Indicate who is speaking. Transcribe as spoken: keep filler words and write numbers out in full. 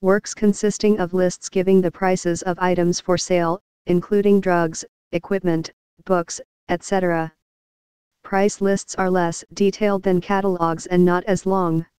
Speaker 1: Works consisting of lists giving the prices of items for sale, including drugs, equipment, books, et cetera. Price lists are less detailed than catalogs and not as long.